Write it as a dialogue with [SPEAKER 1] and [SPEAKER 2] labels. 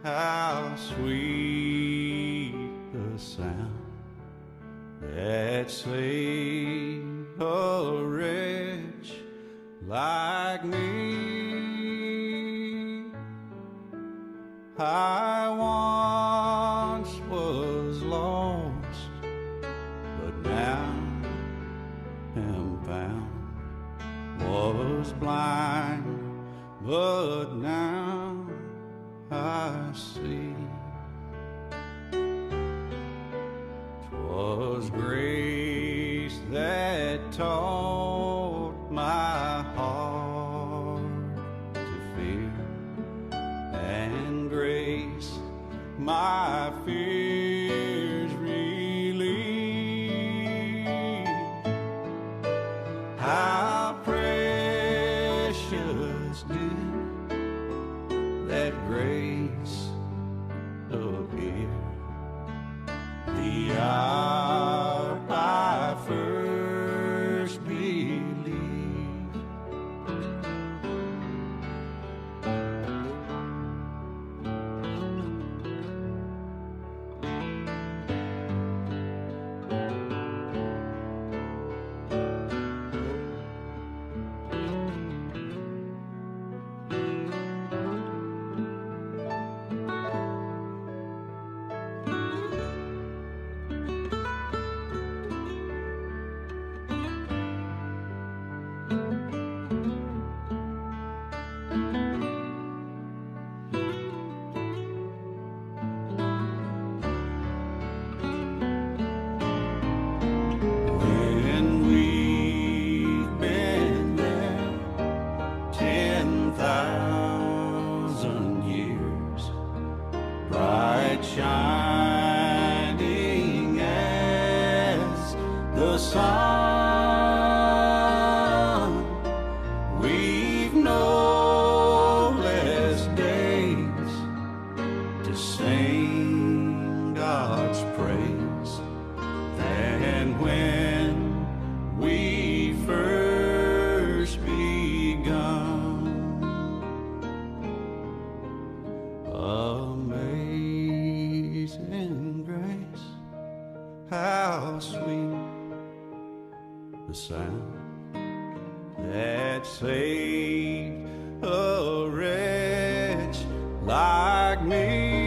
[SPEAKER 1] how sweet the sound that saved a wretch like me. I once was lost, but now am found. Was blind, but now I see. 'Twas grace that taught my heart to fear, and grace my fears relieved. How precious did that grace appear the hour I first believed. Bright shining as the sun, we've no less days to sing God's praise than when we first begun. Amazing grace, how sweet the sound that saved a wretch like me.